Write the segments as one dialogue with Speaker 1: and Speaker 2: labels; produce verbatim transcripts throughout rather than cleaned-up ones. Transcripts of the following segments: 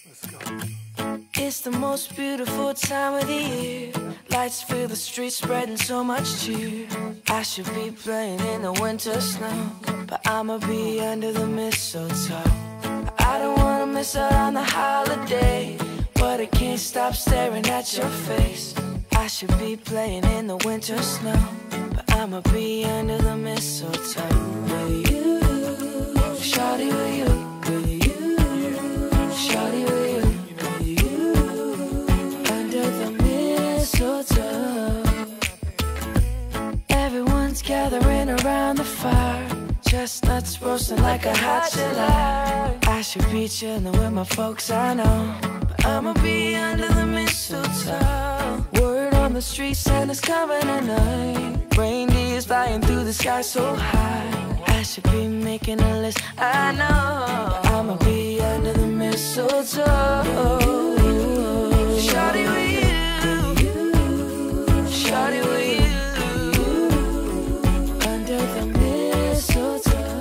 Speaker 1: Let's go.
Speaker 2: It's the most beautiful time of the year. Lights fill the streets, spreading so much cheer. I should be playing in the winter snow, but I'ma be under the mistletoe. I don't wanna miss out on the holiday, but I can't stop staring at your face. I should be playing in the winter snow, but I'ma be under the mistletoe. With you, shawty, with you, with you, shawty, with you, with you, under the mistletoe. Everyone's gathering around the fire, chestnuts roasting like a hot July. I should be chilling with my folks, I know, but I'ma be under the mistletoe. Word on the street, Santa's coming tonight. Reindeer's flying through the sky so high. I should be making a list, I know, but I'ma be under the mistletoe. Shawty with you, shawty with you, under the mistletoe.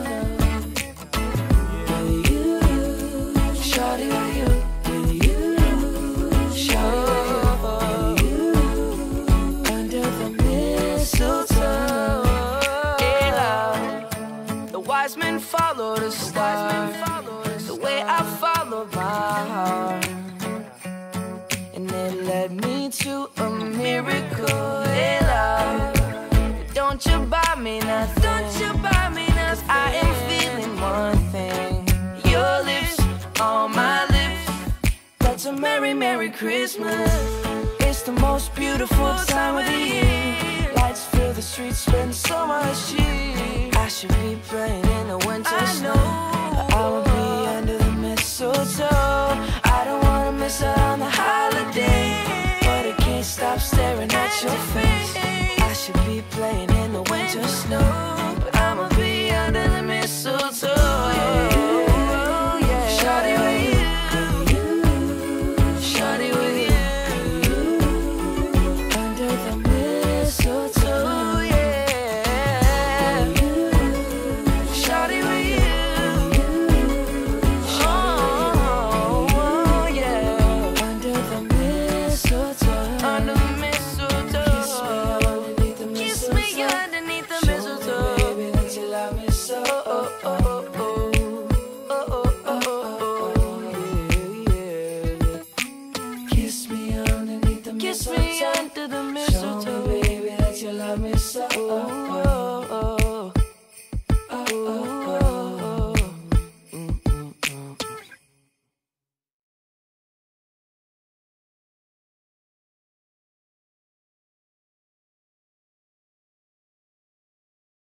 Speaker 2: With you, shawty with you, with you, shawty with you, under the mistletoe. Hey, love, the wise men follow the star, the way I followed my heart, and it led me to a miracle. Hey, love, don't you buy me nothing, don't you buy me nothing. I am feeling one thing, your lips on my lips. That's a merry, merry Christmas. It's the most beautiful time of the year. Lights fill the streets, spend so much cheer. I should be playing in the winter snow, but I will